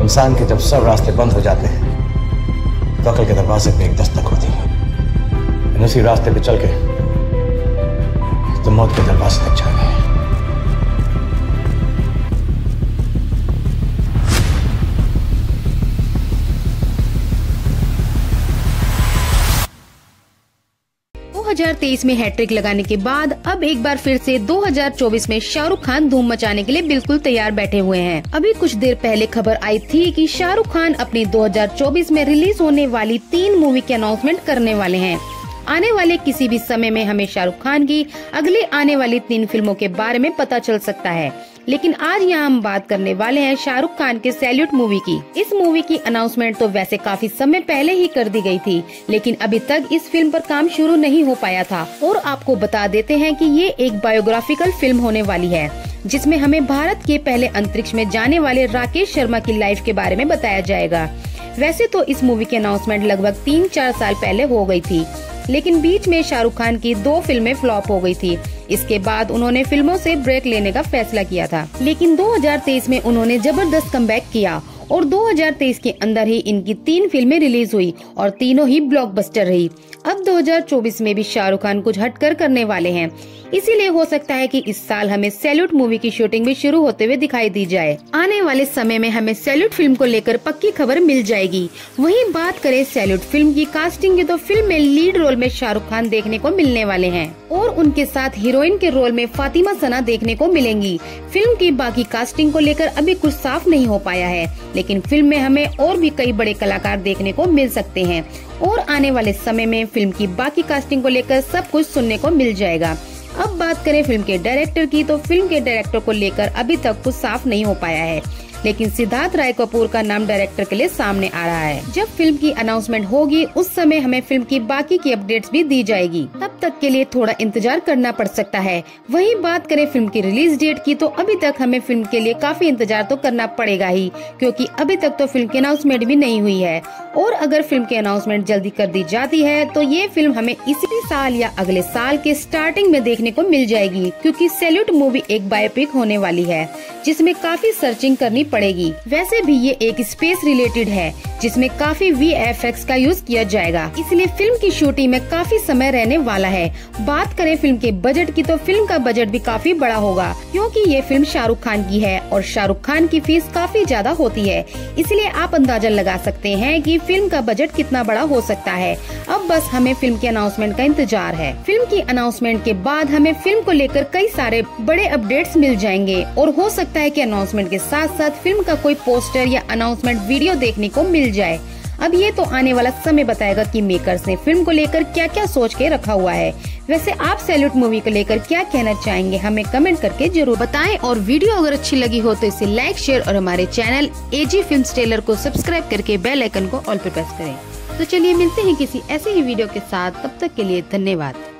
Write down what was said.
इंसान के जब सब रास्ते बंद हो जाते हैं तो अकल के दरवाजे पे एक दस्तक होती है। उसी रास्ते पे चल के तो मौत के दरवाजे तक जाना है। दो 2023 में हैट्रिक लगाने के बाद अब एक बार फिर से 2024 में शाहरुख खान धूम मचाने के लिए बिल्कुल तैयार बैठे हुए हैं। अभी कुछ देर पहले खबर आई थी कि शाहरुख खान अपनी 2024 में रिलीज होने वाली 3 मूवी के अनाउंसमेंट करने वाले हैं। आने वाले किसी भी समय में हमें शाहरुख खान की अगली आने वाली 3 फिल्मों के बारे में पता चल सकता है, लेकिन आज यहाँ हम बात करने वाले हैं शाहरुख खान के सैल्यूट मूवी की। इस मूवी की अनाउंसमेंट तो वैसे काफी समय पहले ही कर दी गई थी, लेकिन अभी तक इस फिल्म पर काम शुरू नहीं हो पाया था। और आपको बता देते हैं कि ये एक बायोग्राफिकल फिल्म होने वाली है, जिसमें हमें भारत के पहले अंतरिक्ष में जाने वाले राकेश शर्मा की लाइफ के बारे में बताया जाएगा। वैसे तो इस मूवी की अनाउंसमेंट लगभग 3-4 साल पहले हो गई थी, लेकिन बीच में शाहरुख खान की 2 फिल्में फ्लॉप हो गई थी। इसके बाद उन्होंने फिल्मों से ब्रेक लेने का फैसला किया था, लेकिन 2023 में उन्होंने जबरदस्त कमबैक किया और 2023 के अंदर ही इनकी 3 फिल्में रिलीज हुई और तीनों ही ब्लॉकबस्टर रही। अब 2024 में भी शाहरुख खान कुछ हटकर करने वाले हैं, इसीलिए हो सकता है कि इस साल हमें सैल्यूट मूवी की शूटिंग भी शुरू होते हुए दिखाई दी जाए। आने वाले समय में हमें सैल्यूट फिल्म को लेकर पक्की खबर मिल जाएगी। वहीं बात करें सैल्यूट फिल्म की कास्टिंग की, तो फिल्म में लीड रोल में शाहरुख खान देखने को मिलने वाले हैं और उनके साथ हीरोइन के रोल में फातिमा सना देखने को मिलेंगी। फिल्म की बाकी कास्टिंग को लेकर अभी कुछ साफ नहीं हो पाया है, लेकिन फिल्म में हमें और भी कई बड़े कलाकार देखने को मिल सकते हैं और आने वाले समय में फिल्म की बाकी कास्टिंग को लेकर सब कुछ सुनने को मिल जाएगा। अब बात करें फिल्म के डायरेक्टर की, तो फिल्म के डायरेक्टर को लेकर अभी तक कुछ साफ नहीं हो पाया है, लेकिन सिद्धार्थ राय कपूर का नाम डायरेक्टर के लिए सामने आ रहा है। जब फिल्म की अनाउंसमेंट होगी उस समय हमें फिल्म की बाकी की अपडेट्स भी दी जाएगी, तब तक के लिए थोड़ा इंतजार करना पड़ सकता है। वहीं बात करें फिल्म की रिलीज डेट की, तो अभी तक हमें फिल्म के लिए काफी इंतजार तो करना पड़ेगा ही, क्योंकि अभी तक तो फिल्म की अनाउंसमेंट भी नहीं हुई है। और अगर फिल्म की अनाउंसमेंट जल्दी कर दी जाती है तो ये फिल्म हमें इसी साल या अगले साल के स्टार्टिंग में देखने को मिल जाएगी, क्योंकि सैल्यूट मूवी एक बायोपिक होने वाली है जिसमें काफी सर्चिंग करनी पड़ेगी। वैसे भी ये एक स्पेस रिलेटेड है जिसमें काफी VFX का यूज किया जाएगा, इसलिए फिल्म की शूटिंग में काफी समय रहने वाला है। बात करें फिल्म के बजट की, तो फिल्म का बजट भी काफी बड़ा होगा, क्योंकि ये फिल्म शाहरुख खान की है और शाहरुख खान की फीस काफी ज्यादा होती है, इसलिए आप अंदाजा लगा सकते हैं कि फिल्म का बजट कितना बड़ा हो सकता है। अब बस हमें फिल्म की अनाउंसमेंट का इंतजार है। फिल्म की अनाउंसमेंट के बाद हमें फिल्म को लेकर कई सारे बड़े अपडेट्स मिल जाएंगे और हो सकता है कि अनाउंसमेंट के साथ साथ फिल्म का कोई पोस्टर या अनाउंसमेंट वीडियो देखने को मिल जाए। अब ये तो आने वाला समय बताएगा कि मेकर्स ने फिल्म को लेकर क्या क्या सोच के रखा हुआ है। वैसे आप सैल्यूट मूवी को लेकर क्या कहना चाहेंगे, हमें कमेंट करके जरूर बताएं। और वीडियो अगर अच्छी लगी हो तो इसे लाइक, शेयर और हमारे चैनल AG फिल्म्स ट्रेलर को सब्सक्राइब करके बेल आइकन को ऑल पे प्रेस करें। तो चलिए मिलते हैं किसी ऐसे ही वीडियो के साथ, तब तक के लिए धन्यवाद।